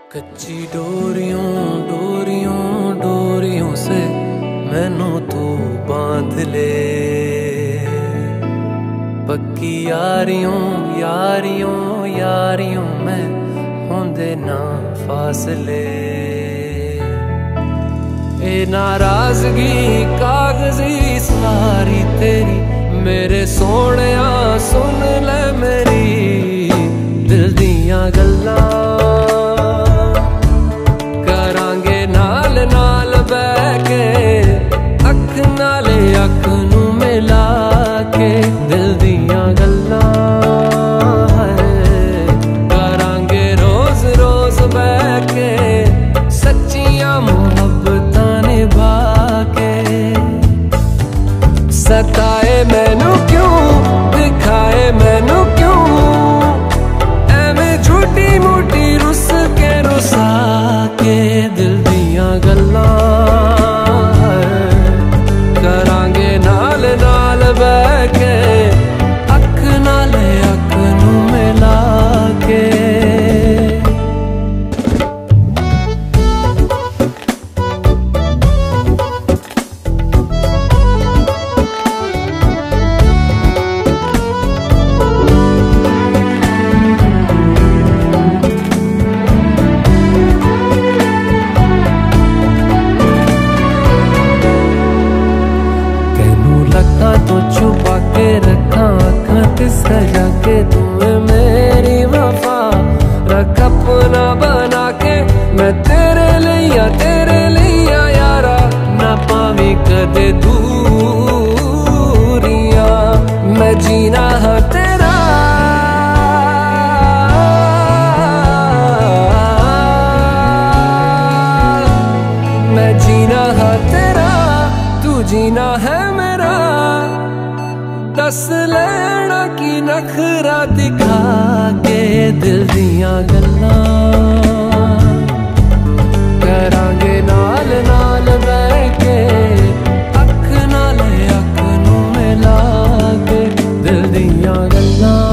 कच्ची डोरियों डोरियों डोरियों से मैनू तू बांध ले, पक्की यारियों यारियों यारियों में होंदे ना फासले। ए नाराजगी कागजी सारी तेरी मेरे सोहणिया सुन ले मेरी दिल दियां गल्लां अख नू मिला के दिल दियां गल्लां करांगे रोज रोज बह के सच्चियां मुहब्बतां निभा के। सताए मैनू क्यों दिखाए मैनू क्यों एवें झूठी मूठी रुस के रुसा के दिल दियां गल्लां तो छुपा के रखा आँखां ते सजा के तूने मेरी वफा रख अपना बना के मैं तेरे लिया यारा ना पावी कदे दूरियां मैं जीना हाँ तेरा मैं जीना हाँ तेरा तू जीना है मेरा। दस लेना की नखरा दिखा के दिल दियां गल्लां करांगे नाल नाल बह के अख नाल अख नू मिला के दिल दियां गल्लां।